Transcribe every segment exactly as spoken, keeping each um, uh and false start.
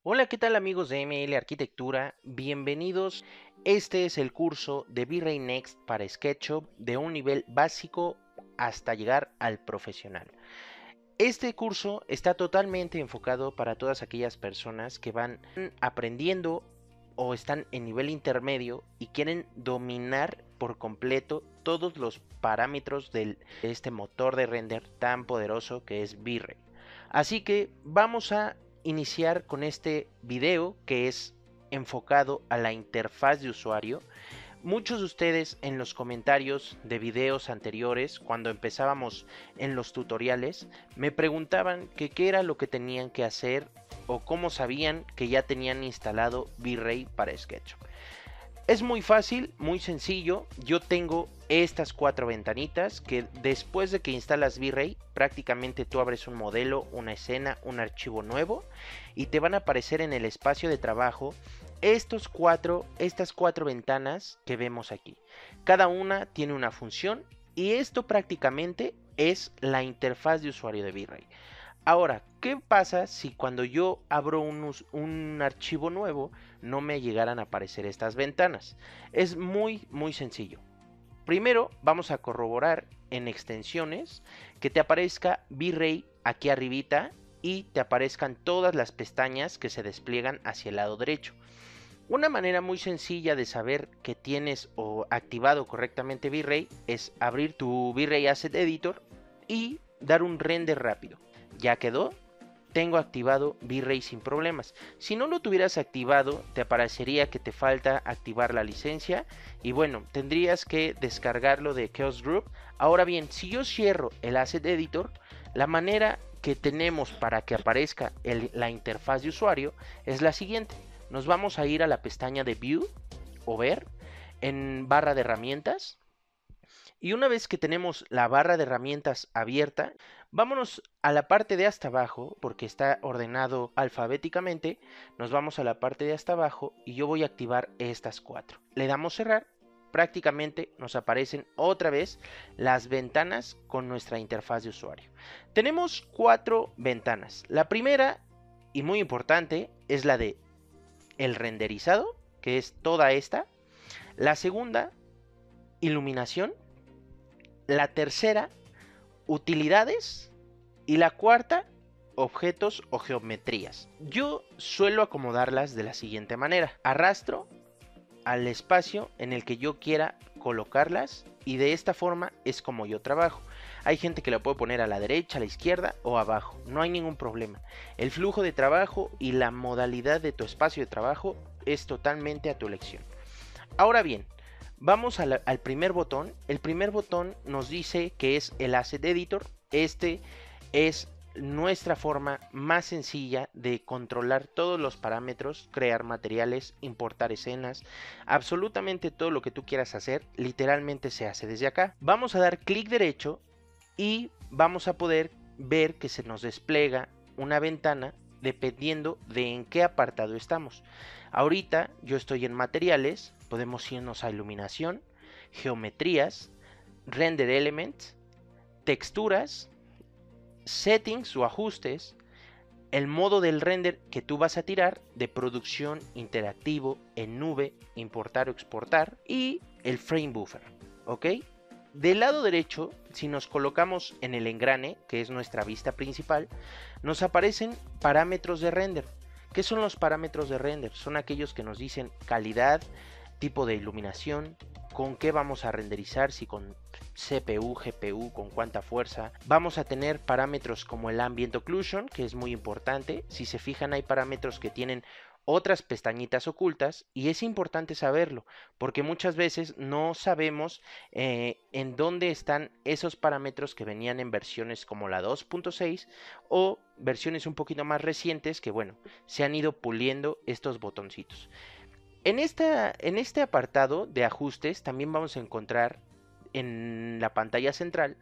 Hola, ¿qué tal amigos de M L Arquitectura? Bienvenidos. Este es el curso de V-Ray Next para SketchUp de un nivel básico hasta llegar al profesional. Este curso está totalmente enfocado para todas aquellas personas que van aprendiendo o están en nivel intermedio y quieren dominar por completo todos los parámetros de este motor de render tan poderoso que es V-Ray. Así que vamos a iniciar con este video que es enfocado a la interfaz de usuario. Muchos de ustedes en los comentarios de videos anteriores, cuando empezábamos en los tutoriales, me preguntaban que qué era lo que tenían que hacer o cómo sabían que ya tenían instalado V-Ray para SketchUp. Es muy fácil, muy sencillo. Yo tengo estas cuatro ventanitas que después de que instalas V-Ray, prácticamente tú abres un modelo, una escena, un archivo nuevo y te van a aparecer en el espacio de trabajo estos cuatro, estas cuatro ventanas que vemos aquí. Cada una tiene una función y esto prácticamente es la interfaz de usuario de V-Ray. Ahora, ¿qué pasa si cuando yo abro un, un, archivo nuevo no me llegaran a aparecer estas ventanas? Es muy, muy sencillo. Primero vamos a corroborar en extensiones que te aparezca V-Ray aquí arribita y te aparezcan todas las pestañas que se despliegan hacia el lado derecho. Una manera muy sencilla de saber que tienes o activado correctamente V-Ray es abrir tu V-Ray Asset Editor y dar un render rápido. Ya quedó, tengo activado V-Ray sin problemas. Si no lo tuvieras activado, te aparecería que te falta activar la licencia y bueno, tendrías que descargarlo de Chaos Group. Ahora bien, si yo cierro el Asset Editor, la manera que tenemos para que aparezca el, la interfaz de usuario es la siguiente. Nos vamos a ir a la pestaña de View o Ver en barra de herramientas. Y una vez que tenemos la barra de herramientas abierta, vámonos a la parte de hasta abajo, porque está ordenado alfabéticamente. Nos vamos a la parte de hasta abajo y yo voy a activar estas cuatro. Le damos cerrar. Prácticamente nos aparecen otra vez las ventanas con nuestra interfaz de usuario. Tenemos cuatro ventanas. La primera, y muy importante, es la de el renderizado, que es toda esta. La segunda, iluminación. La tercera, utilidades. Y la cuarta, objetos o geometrías. Yo suelo acomodarlas de la siguiente manera. Arrastro al espacio en el que yo quiera colocarlas y de esta forma es como yo trabajo. Hay gente que la puede poner a la derecha, a la izquierda o abajo. No hay ningún problema. El flujo de trabajo y la modalidad de tu espacio de trabajo es totalmente a tu elección. Ahora bien, vamos a la, al primer botón. El primer botón nos dice que es el Asset Editor. Este es nuestra forma más sencilla de controlar todos los parámetros, crear materiales, importar escenas, absolutamente todo lo que tú quieras hacer, literalmente se hace desde acá. Vamos a dar clic derecho y vamos a poder ver que se nos despliega una ventana dependiendo de en qué apartado estamos. Ahorita yo estoy en materiales, podemos irnos a iluminación, geometrías, render elements, texturas, settings o ajustes, el modo del render que tú vas a tirar de producción, interactivo, en nube, importar o exportar y el frame buffer, ¿ok? Del lado derecho, si nos colocamos en el engrane, que es nuestra vista principal, nos aparecen parámetros de render. ¿Qué son los parámetros de render? Son aquellos que nos dicen calidad, tipo de iluminación, con qué vamos a renderizar, si con C P U, G P U, con cuánta fuerza. Vamos a tener parámetros como el Ambient Occlusion, que es muy importante. Si se fijan, hay parámetros que tienen otras pestañitas ocultas y es importante saberlo porque muchas veces no sabemos eh, en dónde están esos parámetros que venían en versiones como la dos punto seis o versiones un poquito más recientes que bueno, se han ido puliendo estos botoncitos. En, esta, en este apartado de ajustes también vamos a encontrar en la pantalla central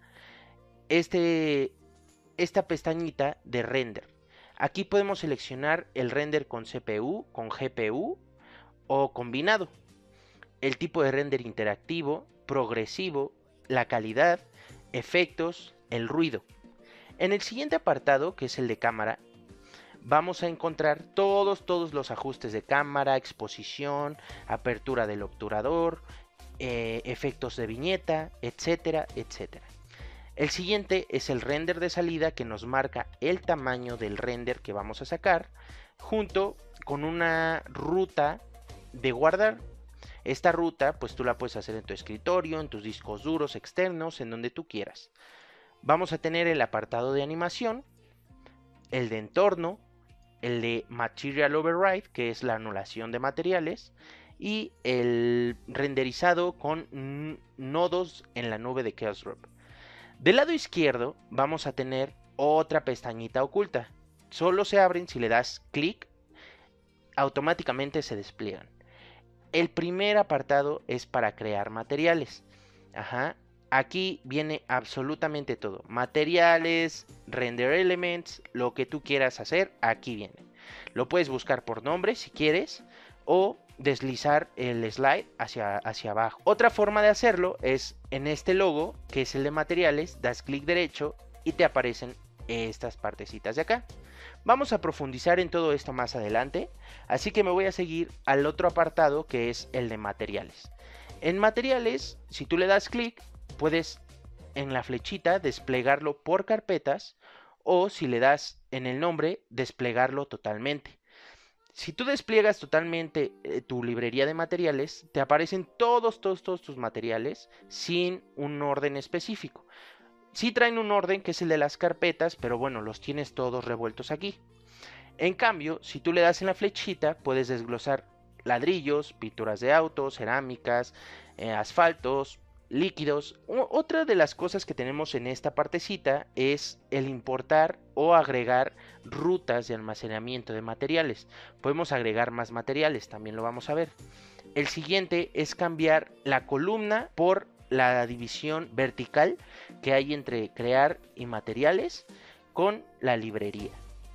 este, esta pestañita de render. Aquí podemos seleccionar el render con C P U, con G P U o combinado. El tipo de render interactivo, progresivo, la calidad, efectos, el ruido. En el siguiente apartado, que es el de cámara, vamos a encontrar todos, todos los ajustes de cámara, exposición, apertura del obturador, eh, efectos de viñeta, etcétera, etcétera. El siguiente es el render de salida, que nos marca el tamaño del render que vamos a sacar, junto con una ruta de guardar. Esta ruta pues tú la puedes hacer en tu escritorio, en tus discos duros externos, en donde tú quieras. Vamos a tener el apartado de animación, el de entorno, el de Material Override, que es la anulación de materiales, y el renderizado con nodos en la nube de Chaos Drop. Del lado izquierdo vamos a tener otra pestañita oculta. Solo se abren si le das clic, automáticamente se despliegan. El primer apartado es para crear materiales. Ajá. Aquí viene absolutamente todo. Materiales, render elements, lo que tú quieras hacer, aquí viene. Lo puedes buscar por nombre si quieres, o deslizar el slide hacia, hacia abajo. Otra forma de hacerlo es en este logo, que es el de materiales, das clic derecho y te aparecen estas partecitas de acá. Vamos a profundizar en todo esto más adelante, así que me voy a seguir al otro apartado, que es el de materiales. En materiales, si tú le das clic, puedes en la flechita desplegarlo por carpetas, o si le das en el nombre, desplegarlo totalmente. Si tú despliegas totalmente eh, tu librería de materiales, te aparecen todos, todos, todos tus materiales sin un orden específico. Sí traen un orden, que es el de las carpetas, pero bueno, los tienes todos revueltos aquí. En cambio, si tú le das en la flechita, puedes desglosar ladrillos, pinturas de autos, cerámicas, eh, asfaltos, líquidos. Otra de las cosas que tenemos en esta partecita es el importar o agregar rutas de almacenamiento de materiales. Podemos agregar más materiales, también lo vamos a ver. El siguiente es cambiar la columna por la división vertical que hay entre crear y materiales con la librería.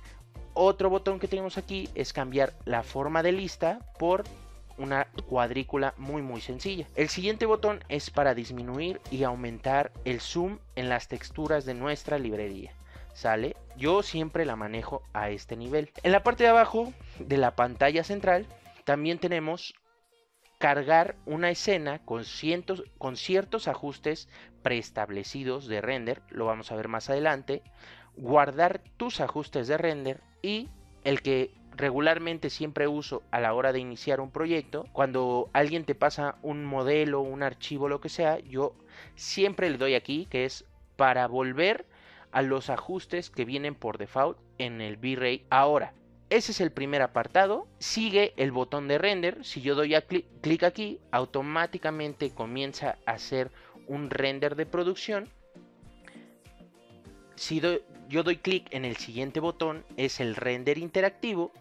Otro botón que tenemos aquí es cambiar la forma de lista por una cuadrícula muy muy sencilla. El siguiente botón es para disminuir y aumentar el zoom en las texturas de nuestra librería. ¿Sale? Yo siempre la manejo a este nivel. En la parte de abajo de la pantalla central también tenemos cargar una escena con, cientos, con ciertos ajustes preestablecidos de render, lo vamos a ver más adelante, guardar tus ajustes de render y el que regularmente siempre uso a la hora de iniciar un proyecto, cuando alguien te pasa un modelo, un archivo, lo que sea, yo siempre le doy aquí, que es para volver a los ajustes que vienen por default en el V-Ray ahora. Ese es el primer apartado. Sigue el botón de render. Si yo doy a clic aquí, automáticamente comienza a hacer un render de producción. Si do yo doy clic en el siguiente botón, es el render interactivo.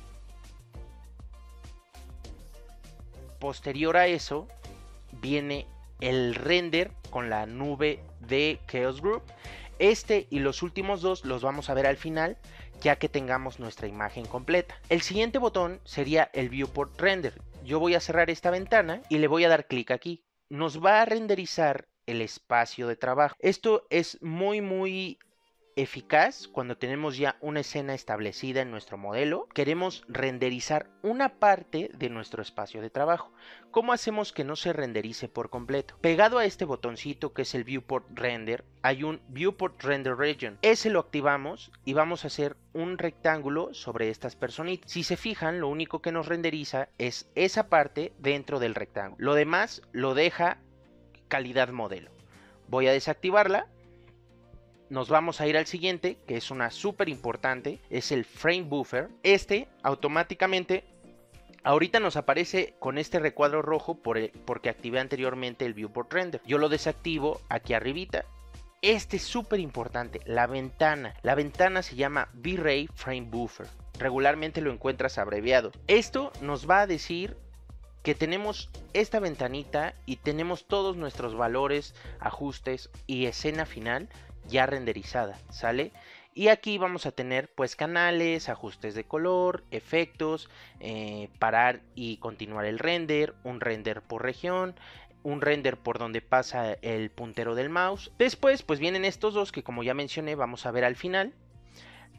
Posterior a eso, viene el render con la nube de Chaos Group. Este y los últimos dos los vamos a ver al final, ya que tengamos nuestra imagen completa. El siguiente botón sería el Viewport Render. Yo voy a cerrar esta ventana y le voy a dar clic aquí. Nos va a renderizar el espacio de trabajo. Esto es muy muy eficaz cuando tenemos ya una escena establecida en nuestro modelo. Queremos renderizar una parte de nuestro espacio de trabajo. ¿Cómo hacemos que no se renderice por completo? Pegado a este botoncito que es el Viewport Render, hay un Viewport Render Region. Ese lo activamos y vamos a hacer un rectángulo sobre estas personitas. Si se fijan, lo único que nos renderiza es esa parte dentro del rectángulo. Lo demás lo deja calidad modelo. Voy a desactivarla. Nos vamos a ir al siguiente, que es una súper importante, es el Frame Buffer. Este automáticamente, ahorita nos aparece con este recuadro rojo por el, porque activé anteriormente el Viewport Render. Yo lo desactivo aquí arribita. Este es súper importante, la ventana. La ventana se llama V-Ray Frame Buffer. Regularmente lo encuentras abreviado. Esto nos va a decir que tenemos esta ventanita y tenemos todos nuestros valores, ajustes y escena final ya renderizada, ¿sale? Y aquí vamos a tener pues canales, ajustes de color, efectos, eh, parar y continuar el render, un render por región, un render por donde pasa el puntero del mouse. Después pues vienen estos dos que como ya mencioné vamos a ver al final.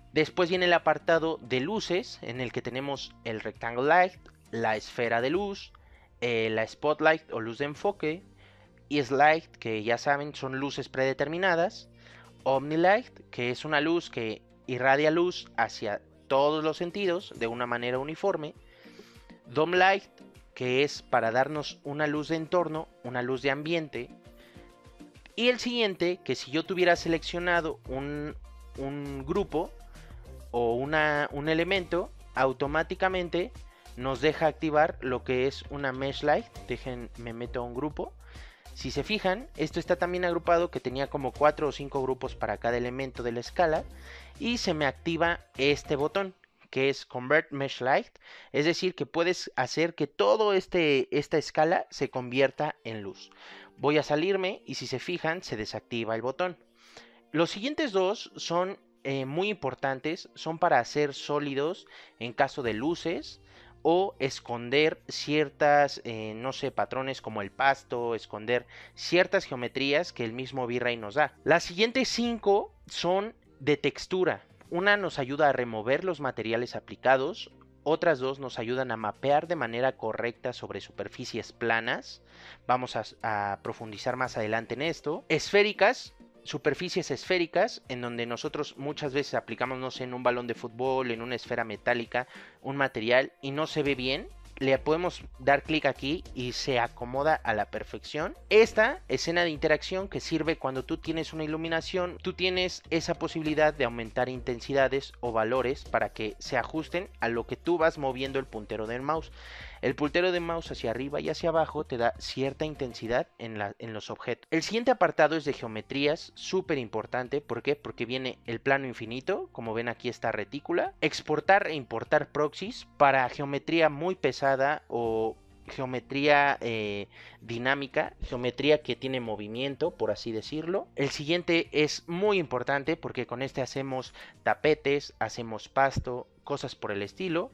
Después viene el apartado de luces, en el que tenemos el Rectangle Light, la esfera de luz, eh, la Spotlight o luz de enfoque, y Slide, que ya saben son luces predeterminadas, Omnilight, que es una luz que irradia luz hacia todos los sentidos de una manera uniforme, Dome Light, que es para darnos una luz de entorno, una luz de ambiente, y el siguiente, que si yo tuviera seleccionado un, un grupo o una, un elemento, automáticamente nos deja activar lo que es una Mesh Light. Dejen, me meto a un grupo. Si se fijan, esto está también agrupado, que tenía como cuatro o cinco grupos para cada elemento de la escala, y se me activa este botón, que es Convert Mesh Light, es decir, que puedes hacer que todo este, esta escala se convierta en luz. Voy a salirme y si se fijan, se desactiva el botón. Los siguientes dos son eh, muy importantes, son para hacer sólidos en caso de luces, o esconder ciertas, eh, no sé, patrones como el pasto, esconder ciertas geometrías que el mismo V-Ray nos da. Las siguientes cinco son de textura. Una nos ayuda a remover los materiales aplicados, otras dos nos ayudan a mapear de manera correcta sobre superficies planas. Vamos a, a profundizar más adelante en esto. Esféricas, superficies esféricas, en donde nosotros muchas veces aplicamos, no sé, en un balón de fútbol, en una esfera metálica, un material y no se ve bien. Le podemos dar clic aquí y se acomoda a la perfección. Esta escena de interacción que sirve cuando tú tienes una iluminación, tú tienes esa posibilidad de aumentar intensidades o valores para que se ajusten a lo que tú vas moviendo el puntero del mouse. El puntero de mouse hacia arriba y hacia abajo te da cierta intensidad en, la, en los objetos. El siguiente apartado es de geometrías, súper importante. ¿Por qué? Porque viene el plano infinito, como ven aquí esta retícula. Exportar e importar proxies para geometría muy pesada o geometría eh, dinámica, geometría que tiene movimiento, por así decirlo. El siguiente es muy importante porque con este hacemos tapetes, hacemos pasto, cosas por el estilo.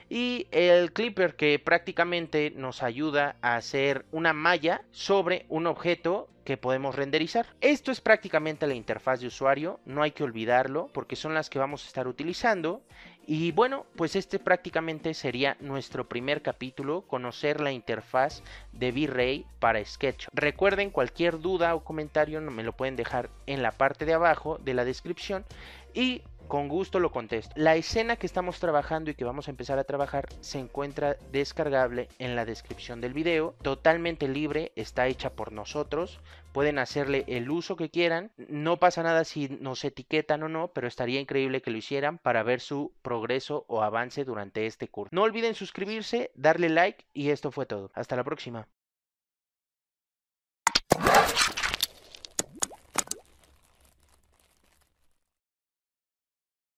Y el clipper, que prácticamente nos ayuda a hacer una malla sobre un objeto que podemos renderizar. Esto es prácticamente la interfaz de usuario, no hay que olvidarlo porque son las que vamos a estar utilizando. Y bueno, pues este prácticamente sería nuestro primer capítulo, conocer la interfaz de V-Ray para SketchUp. Recuerden, cualquier duda o comentario me lo pueden dejar en la parte de abajo de la descripción y con gusto lo contesto. La escena que estamos trabajando y que vamos a empezar a trabajar se encuentra descargable en la descripción del video, totalmente libre, está hecha por nosotros, pueden hacerle el uso que quieran, no pasa nada si nos etiquetan o no, pero estaría increíble que lo hicieran para ver su progreso o avance durante este curso. No olviden suscribirse, darle like y esto fue todo. Hasta la próxima.